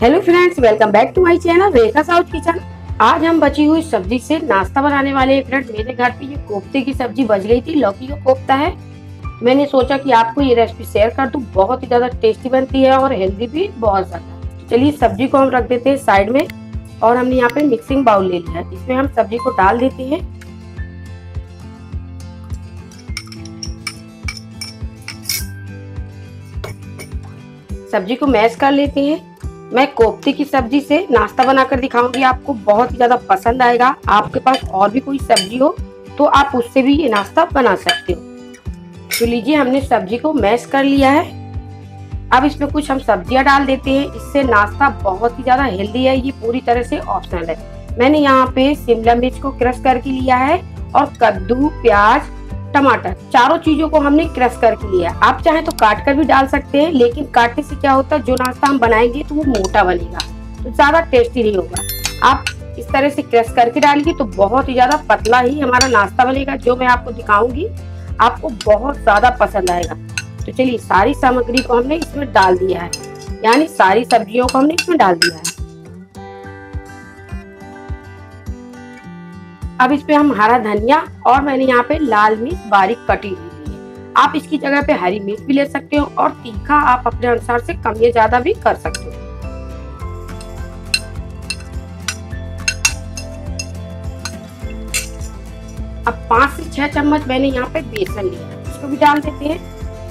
Hello friends, welcome back to my channel Rekha south kitchen. आज हम बची हुई सब्जी से नाश्ता बनाने वाले हैं। फ्रेंड्स, मेरे घर पे ये कोफ्ते की सब्जी बच गई थी, लौकी का कोफ्ता है। मैंने सोचा कि आपको ये रेसिपी शेयर कर दूं। बहुत ही ज्यादा टेस्टी बनती है और हेल्दी भी बहुत ज्यादा। चलिए सब्जी को हम रख देते हैं साइड में और हमने यहाँ पे मिक्सिंग बाउल ले लिया है। इसमें हम सब्जी को डाल देते हैं। सब्जी को मैश कर लेते हैं। मैं कोफ्ते की सब्जी से नाश्ता बनाकर दिखाऊंगी, आपको बहुत ही ज्यादा पसंद आएगा। आपके पास और भी कोई सब्जी हो तो आप उससे भी ये नाश्ता बना सकते हो। तो लीजिए, हमने सब्जी को मैश कर लिया है। अब इसमें कुछ हम सब्जियां डाल देते हैं। इससे नाश्ता बहुत ही ज्यादा हेल्दी है। ये पूरी तरह से ऑप्शनल है। मैंने यहाँ पे शिमला मिर्च को क्रश करके लिया है और कद्दू, प्याज, टमाटर, चारों चीजों को हमने क्रश करके लिया। आप चाहे तो काट कर भी डाल सकते हैं, लेकिन काटने से क्या होता है, जो नाश्ता हम बनाएंगे तो वो मोटा बनेगा, तो ज्यादा टेस्टी नहीं होगा। आप इस तरह से क्रश करके डालेंगे तो बहुत ही ज्यादा पतला ही हमारा नाश्ता बनेगा। जो मैं आपको दिखाऊंगी आपको बहुत ज्यादा पसंद आएगा। तो चलिए, सारी सामग्री को हमने इसमें डाल दिया है, यानी सारी सब्जियों को हमने इसमें डाल दिया है। अब इस पे हम हरा धनिया और मैंने यहाँ पे लाल मिर्च बारीक कटी हुई है। आप इसकी जगह पे हरी मिर्च भी ले सकते हो और तीखा आप अपने अनुसार से कम या ज्यादा भी कर सकते हो। अब 5 से 6 चम्मच मैंने यहाँ पे बेसन लिया है, इसको भी डाल देते हैं।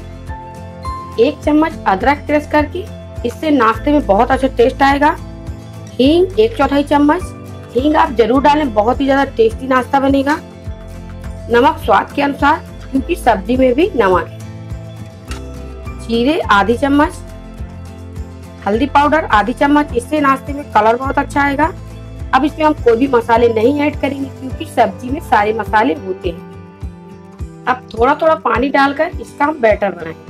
1 चम्मच अदरक क्रश करके, इससे नाश्ते में बहुत अच्छा टेस्ट आएगा। हींग 1/4 चम्मच, हींग आप जरूर डालें, बहुत ही ज्यादा टेस्टी नाश्ता बनेगा। नमक स्वाद के अनुसार, क्योंकि सब्जी में भी नमक है। जीरे आधी चम्मच, हल्दी पाउडर आधी चम्मच, इससे नाश्ते में कलर बहुत अच्छा आएगा। अब इसमें हम कोई भी मसाले नहीं ऐड करेंगे, क्योंकि सब्जी में सारे मसाले होते हैं। अब थोड़ा थोड़ा पानी डालकर इसका हम बैटर बनाएंगे।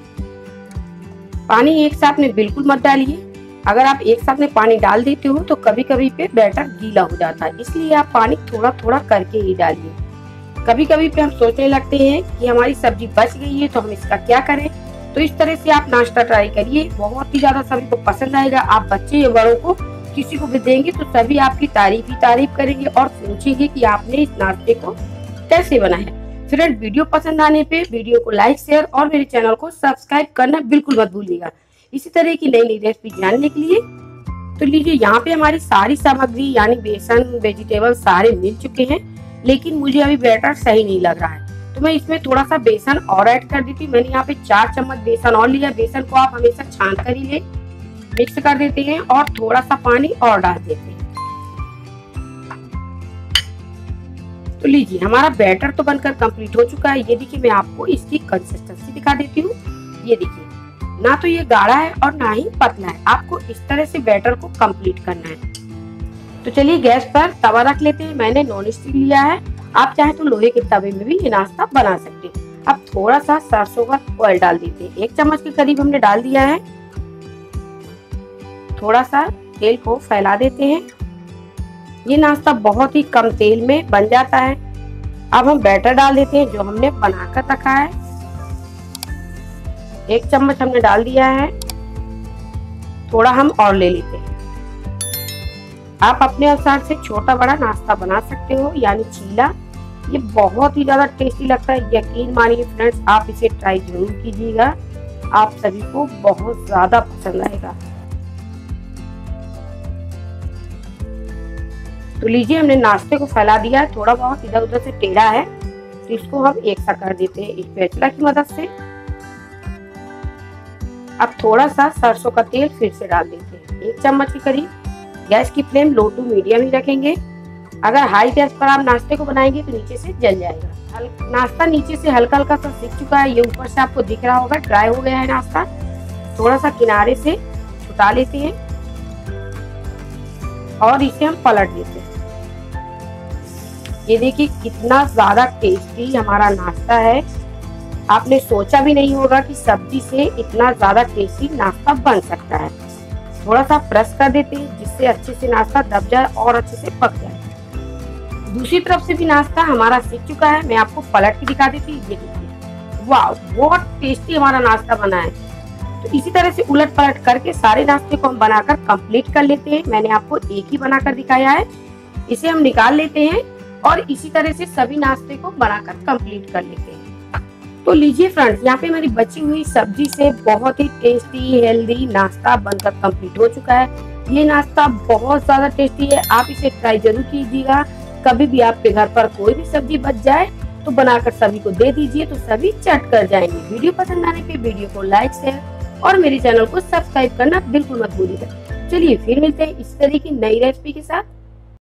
पानी एक साथ में बिल्कुल मत डालिए। अगर आप एक साथ में पानी डाल देते हो तो कभी कभी पे बैटर गीला हो जाता है, इसलिए आप पानी थोड़ा थोड़ा करके ही डालिए। कभी कभी पे हम सोचने लगते हैं कि हमारी सब्जी बच गई है तो हम इसका क्या करें। तो इस तरह से आप नाश्ता ट्राई करिए, बहुत ही ज्यादा सभी को पसंद आएगा। आप बच्चे या बड़ों को किसी को भी देंगे तो सभी आपकी तारीफ ही तारीफ करेंगे और पूछेंगे कि आपने इस नाश्ते को कैसे बनाया। फ्रेंड, वीडियो पसंद आने पे वीडियो को लाइक, शेयर और मेरे चैनल को सब्सक्राइब करना बिल्कुल मत भूलिएगा, इसी तरह की नई नई रेसिपी जानने के लिए। तो लीजिए, यहाँ पे हमारी सारी सामग्री यानी बेसन, वेजिटेबल सारे मिल चुके हैं, लेकिन मुझे अभी बैटर सही नहीं लग रहा है, तो मैं इसमें थोड़ा सा बेसन और ऐड कर देती हूँ। मैंने यहाँ पे 4 चम्मच बेसन और लिया। बेसन को आप हमेशा छान कर ही ले, मिक्स कर देते हैं और थोड़ा सा पानी और डाल देते हैं। तो लीजिए, हमारा बैटर तो बनकर कंप्लीट हो चुका है। ये देखिए, मैं आपको इसकी कंसिस्टेंसी दिखा देती हूँ। ये देखिए, ना तो ये गाढ़ा है और ना ही पतला है। आपको इस तरह से बैटर को कंप्लीट करना है। तो चलिए, गैस पर तवा रख लेते हैं। मैंने नॉन स्टिक लिया है, आप चाहे तो लोहे के तवे में भी ये नाश्ता बना सकते हैं। अब थोड़ा सा सरसों का ऑयल डाल देते हैं। 1 चम्मच के करीब हमने डाल दिया है। थोड़ा सा तेल को फैला देते हैं। ये नाश्ता बहुत ही कम तेल में बन जाता है। अब हम बैटर डाल देते हैं जो हमने बनाकर रखा है। 1 चम्मच हमने डाल दिया है। थोड़ा हम और ले लेते हैं। आप अपने अनुसार से छोटा बड़ा नाश्ता बना सकते हो, यानी चीला। ये बहुत ही ज्यादा टेस्टी लगता है, यकीन मानिए फ्रेंड्स, आप इसे ट्राई जरूर कीजिएगा। आप सभी को बहुत ज्यादा पसंद आएगा। तो लीजिए, हमने नाश्ते को फैला दिया है। थोड़ा बहुत इधर उधर से टेढ़ा है, तो इसको हम एक सा कर देते हैं स्पैचुला की मदद से। अब थोड़ा सा सरसों का तेल फिर से डाल देते हैं, 1 चम्मच के करीब। गैस की फ्लेम लो टू मीडियम ही रखेंगे। अगर हाई गैस पर आप नाश्ते को बनाएंगे तो नीचे से जल जाएगा। नाश्ता नीचे से हल्का हल्का सा सिक चुका है। ये ऊपर से आपको दिख रहा होगा ड्राई हो गया है नाश्ता। थोड़ा सा किनारे से छुटा लेते हैं और इसे हम पलट देते हैं। ये देखिए, कितना ज्यादा टेस्टी हमारा नाश्ता है। आपने सोचा भी नहीं होगा कि सब्जी से इतना ज्यादा टेस्टी नाश्ता बन सकता है। थोड़ा सा प्रेस कर देते हैं, जिससे अच्छे से नाश्ता दब जाए और अच्छे से पक जाए। दूसरी तरफ से भी नाश्ता हमारा सीख चुका है। मैं आपको पलट के दिखा देती हूँ। ये देखिए, वाह, बहुत टेस्टी हमारा नाश्ता बना है। तो इसी तरह से उलट पलट करके सारे नाश्ते को हम बनाकर कंप्लीट कर लेते हैं। मैंने आपको एक ही बनाकर दिखाया है, इसे हम निकाल लेते हैं और इसी तरह से सभी नाश्ते को बनाकर कंप्लीट कर लेते हैं। तो लीजिए फ्रेंड्स, यहाँ पे हमारी बची हुई सब्जी से बहुत ही टेस्टी हेल्दी नाश्ता बनकर कंप्लीट हो चुका है। ये नाश्ता बहुत ज्यादा टेस्टी है, आप इसे ट्राई जरूर कीजिएगा। कभी भी आपके घर पर कोई भी सब्जी बच जाए तो बनाकर सभी को दे दीजिए, तो सभी चट कर जाएंगे। वीडियो पसंद आने पे वीडियो को लाइक शेयर और मेरे चैनल को सब्सक्राइब करना बिल्कुल मत भूलिएगा। चलिए फिर मिलते हैं इस तरह की नई रेसिपी के साथ।